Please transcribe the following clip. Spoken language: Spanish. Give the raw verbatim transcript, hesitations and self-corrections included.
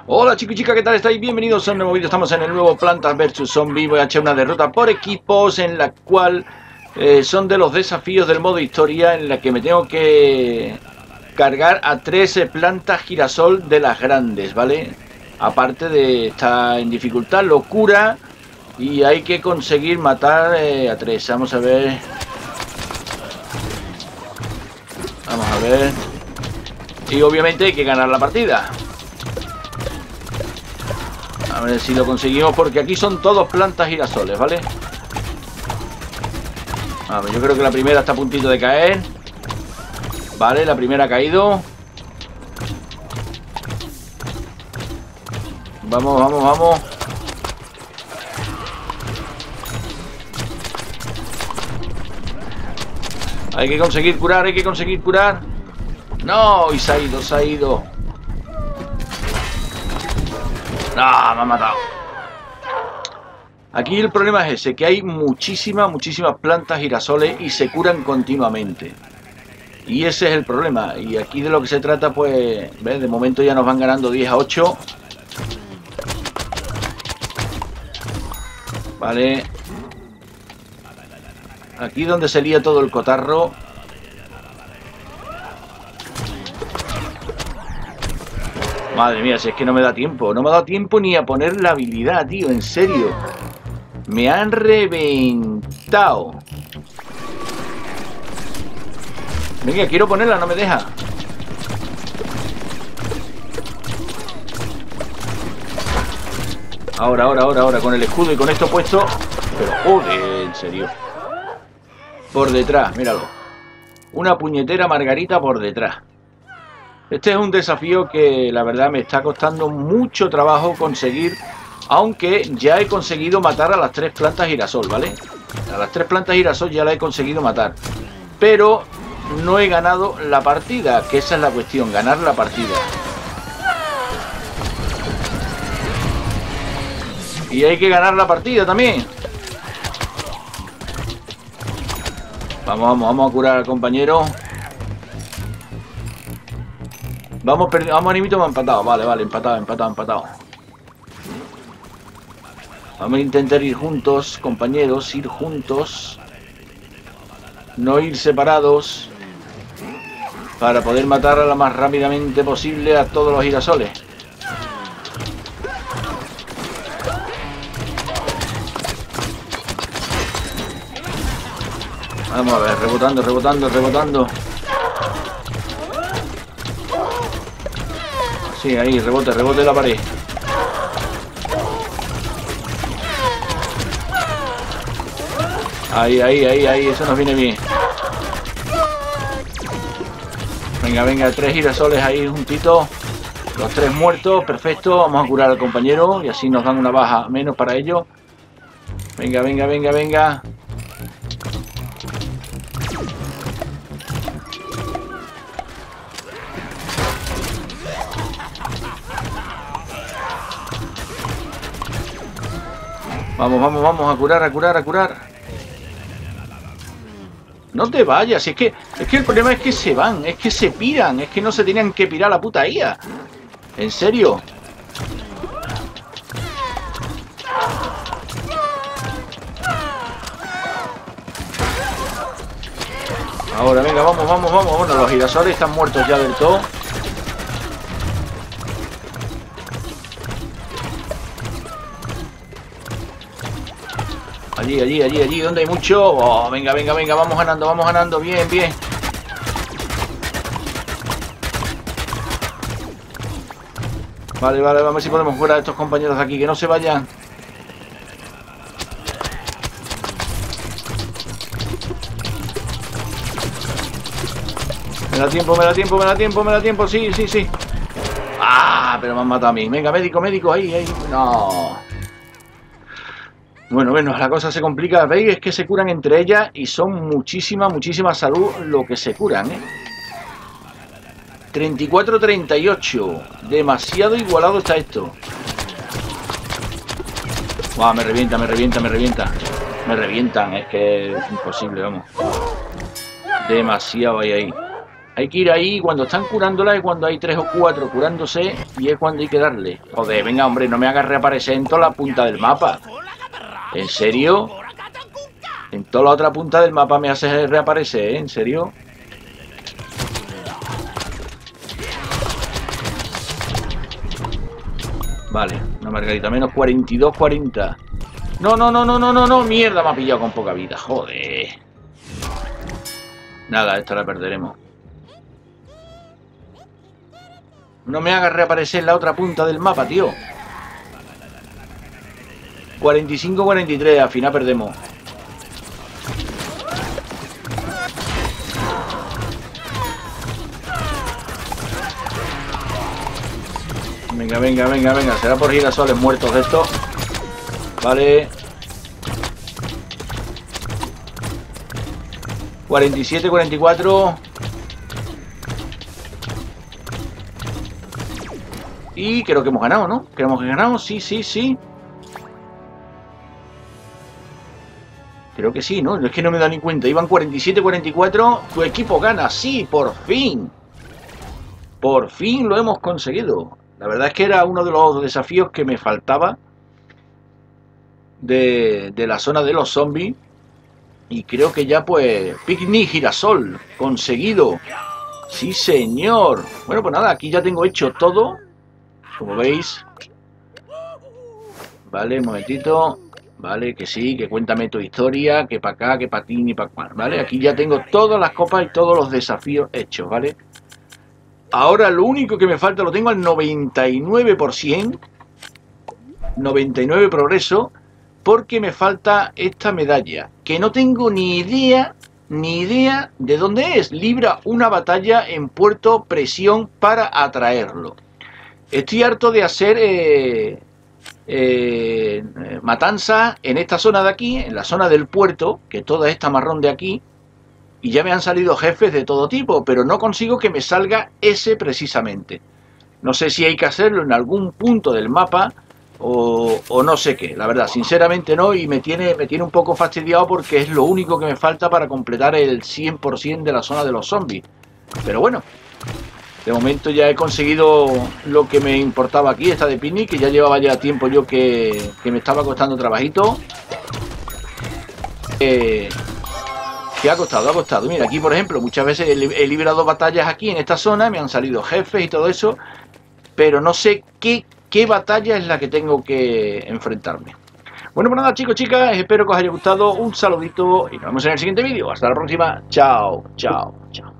Hola chicos y chicas, ¿qué tal estáis? Bienvenidos a un nuevo vídeo. Estamos en el nuevo Plantas versus. Zombies. Voy a echar una derrota por equipos en la cual eh, son de los desafíos del modo historia, en la que me tengo que cargar a tres eh, plantas girasol de las grandes, ¿vale? Aparte de estar en dificultad, locura, y hay que conseguir matar eh, a tres. Vamos a ver. Vamos a ver. Y obviamente hay que ganar la partida. A ver si lo conseguimos, porque aquí son todos plantas girasoles, ¿vale? A ver, yo creo que la primera está a puntito de caer. Vale, la primera ha caído. Vamos, vamos, vamos. Hay que conseguir curar, hay que conseguir curar. No, y se ha ido, se ha ido. No, me ha matado. Aquí el problema es ese, que hay muchísimas, muchísimas plantas girasoles y se curan continuamente. Y ese es el problema. Y aquí de lo que se trata, pues, ¿ves? De momento ya nos van ganando diez a ocho. Vale. Aquí donde se lía todo el cotarro. Madre mía, si es que no me da tiempo. No me ha dado tiempo ni a poner la habilidad, tío. En serio. Me han reventado. Venga, quiero ponerla, no me deja. Ahora, ahora, ahora, ahora. Con el escudo y con esto puesto. Pero joder, en serio. Por detrás, míralo. Una puñetera margarita por detrás. Este es un desafío que la verdad me está costando mucho trabajo conseguir, aunque ya he conseguido matar a las tres plantas girasol, ¿vale? A las tres plantas girasol ya la he conseguido matar, pero no he ganado la partida, que esa es la cuestión, ganar la partida. Y hay que ganar la partida también. Vamos, vamos, vamos a curar al compañero. Vamos, vamos, animito, me ha empatado. Vale, vale, empatado, empatado, empatado. Vamos a intentar ir juntos, compañeros, ir juntos. No ir separados. Para poder matar a lo más rápidamente posible a todos los girasoles. Vamos a ver, rebotando, rebotando, rebotando. Sí, ahí, rebote, rebote la pared. Ahí, ahí, ahí, ahí, eso nos viene bien. Venga, venga, tres girasoles ahí juntitos. Los tres muertos, perfecto. Vamos a curar al compañero y así nos dan una baja menos para ellos. Venga, venga, venga, venga. Vamos, vamos, vamos a curar, a curar, a curar. No te vayas, es que es que el problema es que se van, es que se piran, es que no se tenían que pirar la puta I A. En serio. Ahora, venga, vamos, vamos, vamos. Bueno, los girasoles están muertos ya del todo. Allí, allí, allí, allí, donde hay mucho. Oh, venga, venga, venga, vamos ganando, vamos ganando. Bien, bien. Vale, vale, vamos a ver si podemos fuera a estos compañeros de aquí, que no se vayan. Me da tiempo, me da tiempo, me da tiempo, me da tiempo, sí, sí, sí. Ah, pero me han matado a mí. Venga, médico, médico, ahí, ahí. No. Bueno, bueno, la cosa se complica, ¿veis? Es que se curan entre ellas y son muchísima, muchísima salud lo que se curan, ¿eh? treinta y cuatro a treinta y ocho. Demasiado igualado está esto. Buah, me revienta, me revienta, me revienta. Me revientan, es que es imposible, vamos. Demasiado hay ahí. Hay que ir ahí cuando están curándola, y cuando hay tres o cuatro curándose, y es cuando hay que darle. Joder, venga, hombre, no me hagas reaparecer en toda la punta del mapa. ¿En serio? En toda la otra punta del mapa me haces reaparecer, ¿eh? ¿En serio? Vale, una margarita menos, cuarenta y dos, cuarenta. No, no, no, no, no, no, no, mierda, me ha pillado con poca vida, joder. Nada, esta la perderemos. No me hagas reaparecer en la otra punta del mapa, tío. cuarenta y cinco, cuarenta y tres, al final perdemos. Venga, venga, venga, venga. Será por girasoles muertos de estos. Vale. cuarenta y siete, cuarenta y cuatro. Y creo que hemos ganado, ¿no? ¿Que hemos ganado? Sí, sí, sí. Creo que sí, ¿no? Es que no me da ni cuenta. Iban cuarenta y siete, cuarenta y cuatro. Tu equipo gana. Sí, por fin. Por fin lo hemos conseguido. La verdad es que era uno de los desafíos que me faltaba de, de la zona de los zombies. Y creo que ya pues... Picnic girasol. Conseguido. Sí, señor. Bueno, pues nada, aquí ya tengo hecho todo. Como veis. Vale, un momentito. Vale, que sí, que cuéntame tu historia. Que para acá, que para ti, ni para cuál. Vale, aquí ya tengo todas las copas y todos los desafíos hechos, ¿vale? Ahora lo único que me falta lo tengo al noventa y nueve por ciento. noventa y nueve progreso. Porque me falta esta medalla. Que no tengo ni idea, ni idea de dónde es. Libra una batalla en puerto presión para atraerlo. Estoy harto de hacer eh, eh, matanza en esta zona de aquí, en la zona del puerto, que toda esta marrón de aquí. Y ya me han salido jefes de todo tipo, pero no consigo que me salga ese precisamente. No sé si hay que hacerlo en algún punto del mapa o, o no sé qué. La verdad, sinceramente no, y me tiene, me tiene un poco fastidiado porque es lo único que me falta para completar el cien por ciento de la zona de los zombies. Pero bueno, de momento ya he conseguido lo que me importaba aquí, esta de Picnic, que ya llevaba ya tiempo yo que, que me estaba costando trabajito. Eh... Que ha costado, ha costado. Mira, aquí por ejemplo, muchas veces he librado batallas aquí en esta zona, me han salido jefes y todo eso, pero no sé qué, qué batalla es la que tengo que enfrentarme. Bueno, pues nada, chicos, chicas, espero que os haya gustado. Un saludito y nos vemos en el siguiente vídeo. Hasta la próxima. Chao, chao, chao.